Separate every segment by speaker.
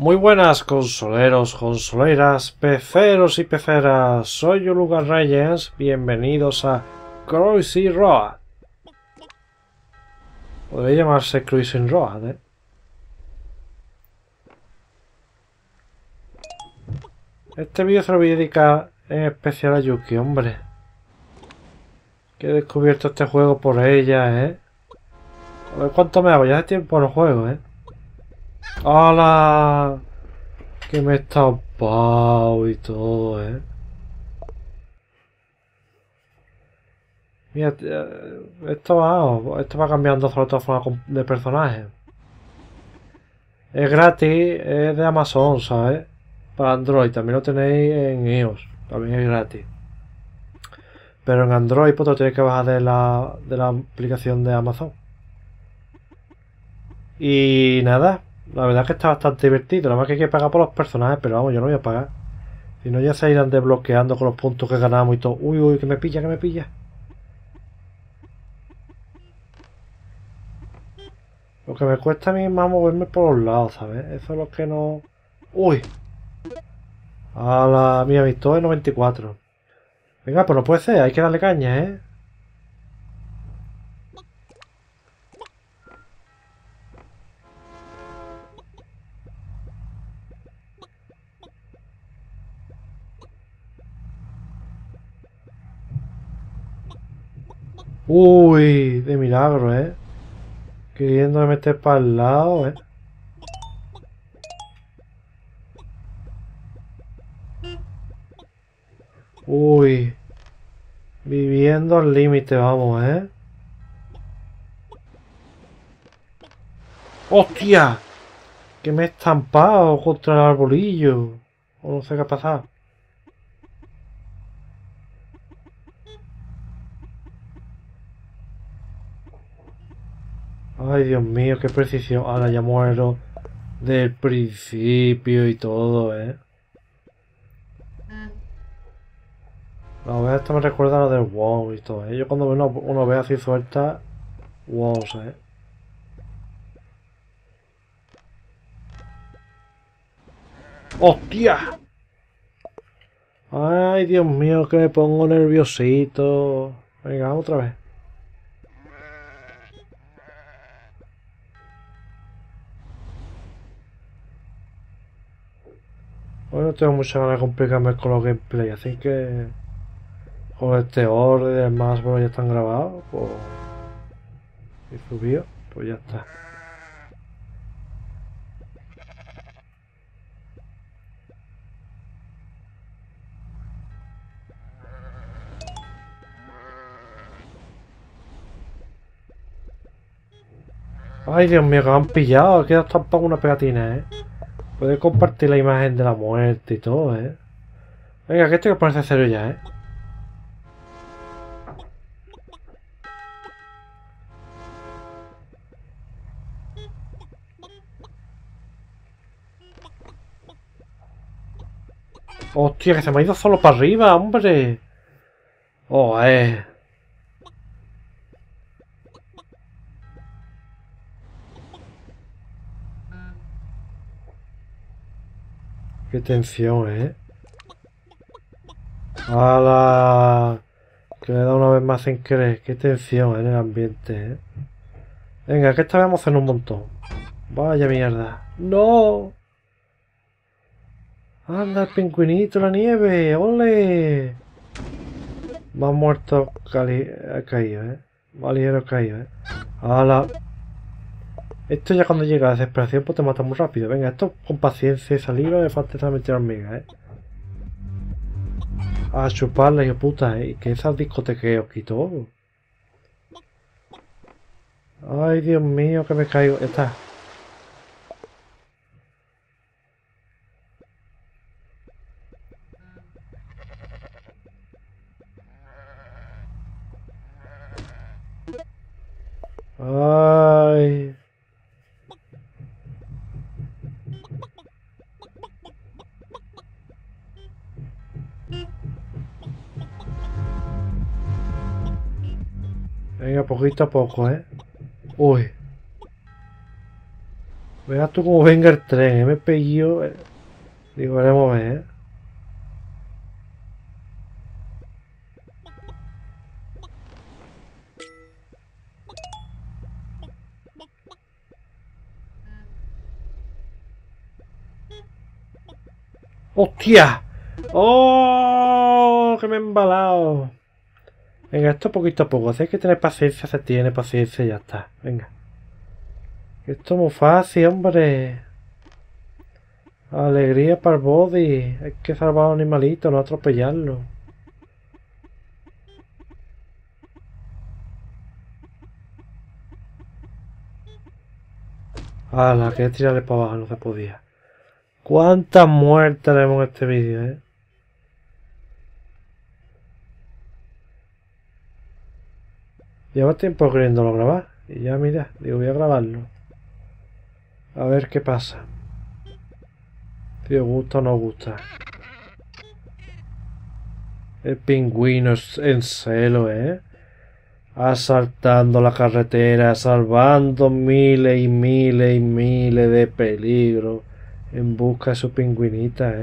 Speaker 1: Muy buenas consoleros, consoleras, peceros y peceras. Soy Ulugar Reyes, bienvenidos a Cruising Road. Podría llamarse Cruising Road, ¿eh? Este vídeo se lo voy a dedicar en especial a Yuki, hombre. Que he descubierto este juego por ella, ¿eh? A ver cuánto me hago, ya hace tiempo no juego, ¿eh? ¡Hala! Que me he estampado y todo, ¿eh? Mira, esto va cambiando solo de forma de personaje. Es gratis, es de Amazon, ¿sabes? Para Android, también lo tenéis en iOS, también es gratis. Pero en Android pues lo tenéis que bajar de la aplicación de Amazon. Y nada, la verdad es que está bastante divertido, nada más que hay que pagar por los personajes, pero vamos, yo no voy a pagar. Si no ya se irán desbloqueando con los puntos que ganamos y todo. Uy, uy, que me pilla, que me pilla. Lo que me cuesta a mí es más moverme por los lados, ¿sabes? Eso es lo que no... ¡Uy! Mira, mi todo es 94. Venga, pues no puede ser, hay que darle caña, ¿eh? Uy, de milagro, ¿eh? Queriendo meter para el lado, ¿eh? Uy. Viviendo al límite, vamos, ¿eh? ¡Hostia! Que me he estampado contra el arbolillo. O no sé qué ha pasado. Ay, Dios mío, qué precisión. Ahora ya muero del principio y todo, ¿eh? La oveja esta me recuerda a lo del WoW y todo, ¿eh? Yo cuando veo una oveja así suelta, WoW, ¿eh? ¡Hostia! Ay, Dios mío, que me pongo nerviosito. Venga, otra vez. Hoy no tengo mucha ganas de complicarme con los gameplay, así que... Con este orden y demás, bueno, ya están grabados, pues... Y subido, pues ya está. Ay, Dios mío, que me han pillado, queda estampado una pegatina, ¿eh? Puedes compartir la imagen de la muerte y todo, ¿eh? Venga, que esto hay que ponerse serio ya, ¿eh? Hostia, que se me ha ido solo para arriba, hombre. Oh, Qué tensión, ¿eh? ¡Hala! Que le he dado una vez más sin querer. Qué tensión en el ambiente, ¿eh? Venga, que esta vez vamos a hacer un montón. Vaya mierda. ¡No! ¡Anda, el pingüinito, la nieve! ¡Ole! Más muertos ha caído, ¿eh? Más ligero caído, ¿eh? ¡Hala! Esto ya cuando llega a la desesperación pues te mata muy rápido. Venga, esto con paciencia y saliva me falta esa mentira hormiga, ¿eh? A chuparla, hijo puta, ¿eh? Y que esas discotequeos y todo. Ay, Dios mío, que me caigo. Ya está. Ay. Venga, poquito a poco, ¿eh? Uy. Vea tú cómo venga el tren, me pilló. Digo, veremos a ver. ¡Hostia! ¡Oh! Que me he embalado. Venga, esto poquito a poco. Si hay que tener paciencia, se tiene paciencia y ya está. Venga. Esto es muy fácil, hombre. Alegría para el body. Hay que salvar a un animalito, no atropellarlo. ¡Hala! Que tirarle para abajo, no se podía. ¿Cuántas muertes tenemos en este vídeo, Lleva tiempo queriéndolo grabar. Y ya mira, digo, voy a grabarlo. A ver qué pasa. Si os gusta o no os gusta. El pingüino es en celo, asaltando la carretera, salvando miles y miles y miles de peligros en busca de su pingüinita,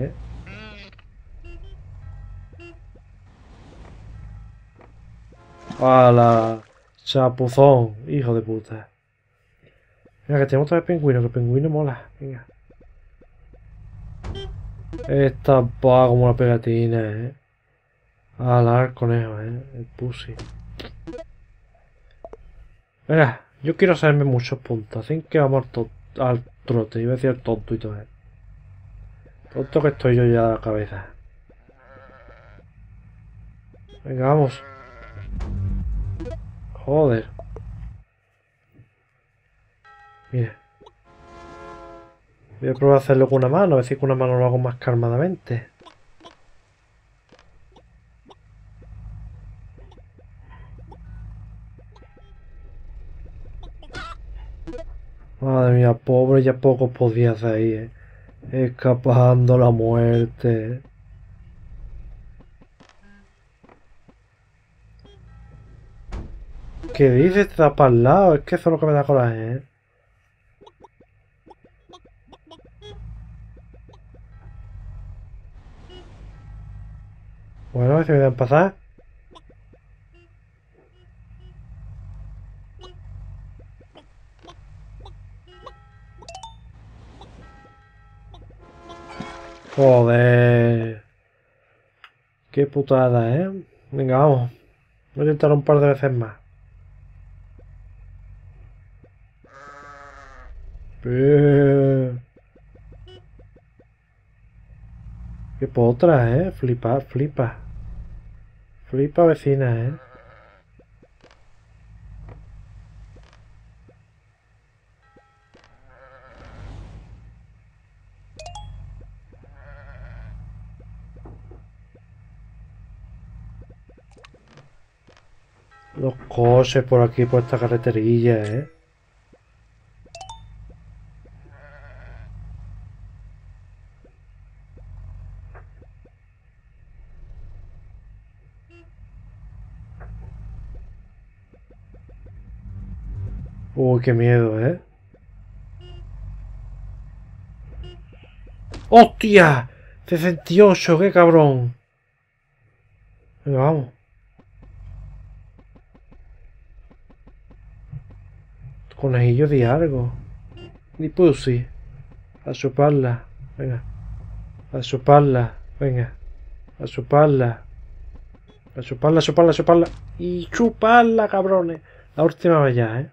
Speaker 1: ¡Hala! Chapuzón, hijo de puta. Venga, que tenemos otra vez pingüino, que el pingüino mola. Venga. Esta va como una pegatina, ¡Hala, el conejo, el pussy! Venga, yo quiero hacerme muchos puntos, así que vamos al trote. Iba a decir tonto y todo, Tonto que estoy yo ya de la cabeza. Venga, vamos. Joder. Mira. Voy a probar a hacerlo con una mano, a ver si con una mano lo hago más calmadamente. Madre mía, pobre, ya poco podía hacer ahí, escapando la muerte. ¿Qué dices? Te da para el lado, es que eso es lo que me da coraje, Bueno, a ver si me dejan pasar. Joder. Qué putada, Venga, vamos. Voy a intentar un par de veces más. Qué potra, Flipa, flipa. Flipa vecina, Los coches por aquí, por esta carreterilla, Uy, qué miedo, ¡Hostia! 68, qué cabrón. Venga, vamos. Conejillo de algo. Ni pussy. A chuparla. Venga. A chuparla. Venga. A chuparla. A chuparla, chuparla, chuparla. Y chuparla, cabrones. La última vez ya,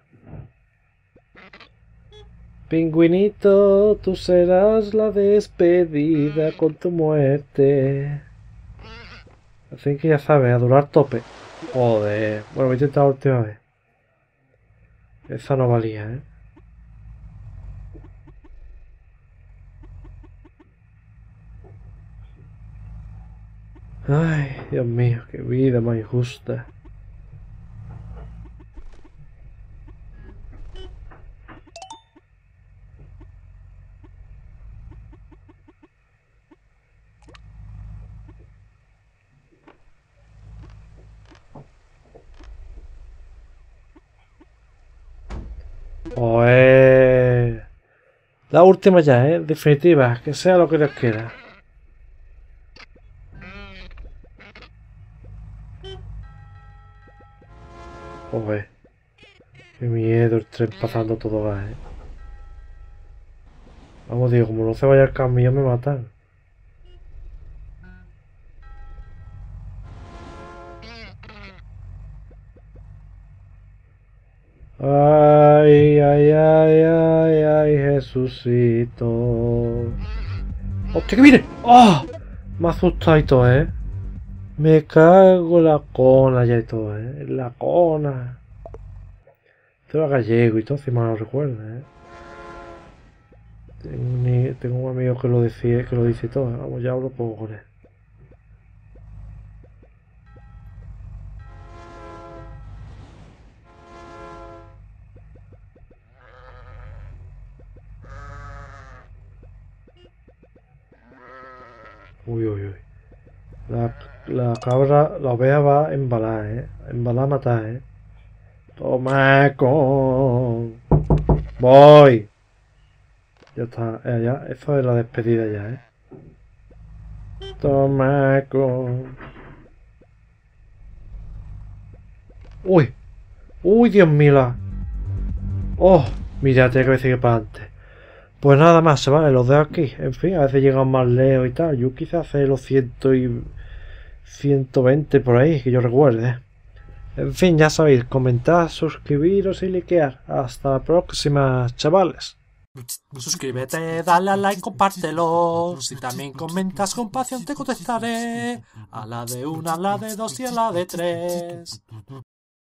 Speaker 1: Pingüinito, tú serás la despedida con tu muerte. Así que ya sabes, a durar tope. Joder. Bueno, voy a intentar la última vez. Esa no valía, Ay, Dios mío, qué vida más injusta. Joder. La última ya, definitiva, que sea lo que Dios quiera. Joder. Qué miedo el tren pasando todo gas, Vamos, digo, como no se vaya el camión me matan. Ay, ay, ay, ay, ay, Jesucito. ¡Hostia, que viene! ¡Oh! Me ha asustado y todo, Me cago en la cona ya y todo, En la cona. Esto era gallego y todo, si mal no recuerdo, Tengo un amigo que lo decía, que lo dice todo. Vamos, ya hablo poco con él. Uy, uy, uy. La cabra, la oveja va a embalar, Embalar a matar, Toma con. Voy. Ya está, ya. Eso es la despedida ya, Toma con. Uy. Uy, Dios mío. Oh, mira, tengo que seguir para adelante. Pues nada más, se vale, los dejo aquí. En fin, a veces llegan más lejos y tal. Yo quizás hace los 120 por ahí, que yo recuerde. En fin, ya sabéis, comentar, suscribiros y likear. Hasta la próxima, chavales.
Speaker 2: Suscríbete, dale a like, compártelo. Si también comentas con pasión te contestaré. A la de 1, a la de 2 y a la de 3.